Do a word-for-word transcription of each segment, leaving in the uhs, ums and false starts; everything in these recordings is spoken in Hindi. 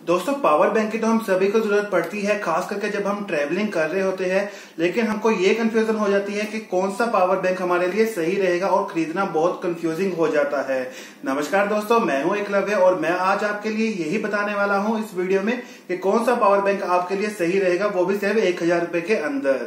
दोस्तों पावर बैंक की तो हम सभी को जरूरत पड़ती है, खास करके जब हम ट्रैवलिंग कर रहे होते हैं। लेकिन हमको ये कंफ्यूजन हो जाती है कि कौन सा पावर बैंक हमारे लिए सही रहेगा और खरीदना बहुत कंफ्यूजिंग हो जाता है। नमस्कार दोस्तों, मैं हूं एकलव्य और मैं आज आपके लिए यही बताने वाला हूं इस वीडियो में कि कौन सा पावर बैंक आपके लिए सही रहेगा, वो भी सिर्फ एक हजार रुपए के अंदर।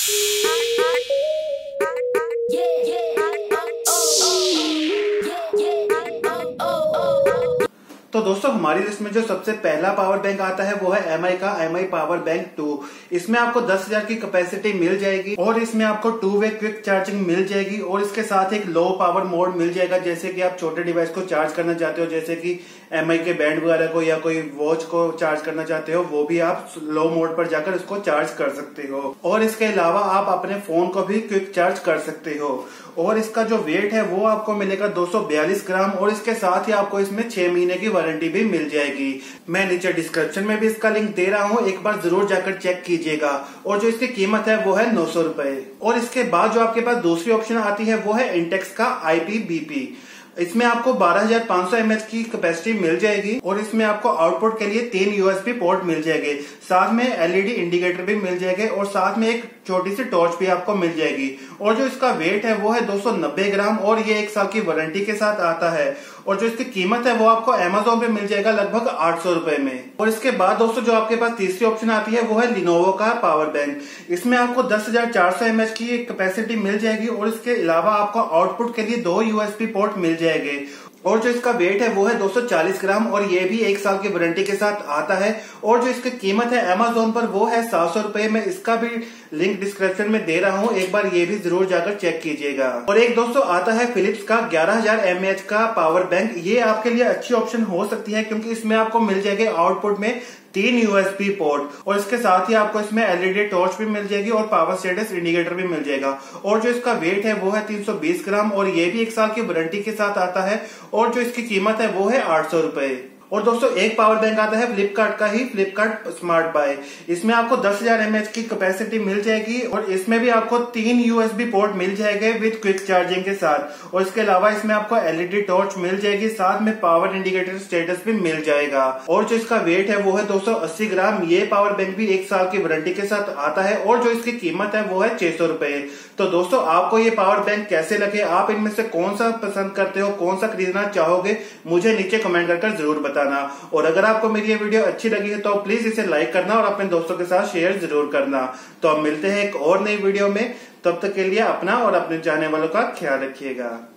तो दोस्तों हमारी लिस्ट में जो सबसे पहला पावर बैंक आता है वो है एम आई का M I power bank two. इसमें आपको दस हजार की कैपेसिटी मिल जाएगी और इसमें आपको टू वे क्विक चार्जिंग मिल जाएगी और इसके साथ एक लो पावर मोड मिल जाएगा। जैसे कि आप छोटे डिवाइस को चार्ज करना चाहते हो, जैसे कि एम आई के बैंड वगैरह को या कोई वॉच को चार्ज करना चाहते हो, वो भी आप लो मोड पर जाकर इसको चार्ज कर सकते हो। और इसके अलावा आप अपने फोन को भी क्विक चार्ज कर सकते हो। और इसका जो वेट है वो आपको मिलेगा दो सौ बयालीस ग्राम और इसके साथ ही आपको इसमें छह महीने की वारंटी भी मिल जाएगी। मैं नीचे डिस्क्रिप्शन में भी इसका लिंक दे रहा हूँ, एक बार जरूर जाकर चेक कीजिएगा। और जो इसकी कीमत है वो है नौ सौ रुपए। और इसके बाद जो आपके पास दूसरी ऑप्शन आती है वो है इंटेक्स का आई पी बी पी। इसमें आपको बारह हजार पांच सौ एमएच की कैपेसिटी मिल जाएगी और इसमें आपको आउटपुट के लिए तीन यूएसबी पोर्ट मिल जाएंगे, साथ में एलईडी इंडिकेटर भी मिल जाएंगे और साथ में एक छोटी सी टॉर्च भी आपको मिल जाएगी। और जो इसका वेट है वो है दो सौ नब्बे ग्राम और ये एक साल की वारंटी के साथ आता है। और जो इसकी कीमत है वो आपको अमेजोन पे मिल जाएगा लगभग आठ सौ रुपए में। और इसके बाद दोस्तों जो आपके पास तीसरी ऑप्शन आती है वो है लिनोवो का पावर बैंक। इसमें आपको दस हजार चार सौ एमएच की कैपेसिटी मिल जाएगी और इसके अलावा आपको आउटपुट के लिए दो यूएसबी पोर्ट मिल जाएंगे। और जो इसका वेट है वो है दो सौ चालीस ग्राम और ये भी एक साल की वारंटी के साथ आता है। और जो इसकी कीमत है अमेजोन पर वो है सात सौ रुपए में। इसका भी लिंक डिस्क्रिप्शन में दे रहा हूँ, एक बार ये भी जरूर जाकर चेक कीजिएगा। और एक दोस्तों आता है फिलिप्स का ग्यारह हजार एमएच का पावर बैंक। ये आपके लिए अच्छी ऑप्शन हो सकती है क्योंकि इसमें आपको मिल जाएंगे आउटपुट में तीन यूएसबी पोर्ट और इसके साथ ही आपको इसमें एलईडी टॉर्च भी मिल जाएगी और पावर स्टेटस इंडिकेटर भी मिल जाएगा। और जो इसका वेट है वो है तीन सौ बीस ग्राम और ये भी एक साल की वारंटी के साथ आता है। और जो इसकी कीमत है वो है आठ सौ रुपए। और दोस्तों एक पावर बैंक आता है फ्लिपकार्ट का ही, फ्लिपकार्ट स्मार्ट बाय। इसमें आपको दस हजार एमएच की कैपेसिटी मिल जाएगी और इसमें भी आपको तीन यूएसबी पोर्ट मिल जाएंगे विद क्विक चार्जिंग के साथ। और इसके अलावा इसमें आपको एलईडी टॉर्च मिल जाएगी, साथ में पावर इंडिकेटर स्टेटस भी मिल जाएगा। और जो इसका वेट है वो है दो सौ अस्सी ग्राम। ये पावर बैंक भी एक साल की वारंटी के साथ आता है और जो इसकी कीमत है वो है छह सौ रुपए। तो दोस्तों आपको ये पावर बैंक कैसे लगे, आप इनमें से कौन सा पसंद करते हो, कौन सा खरीदना चाहोगे, मुझे नीचे कमेंट कर, कर जरूर बताना। और अगर आपको मेरी ये वीडियो अच्छी लगी है तो प्लीज इसे लाइक करना और अपने दोस्तों के साथ शेयर जरूर करना। तो अब मिलते हैं एक और नई वीडियो में, तब तक के लिए अपना और अपने जाने वालों का ख्याल रखिएगा।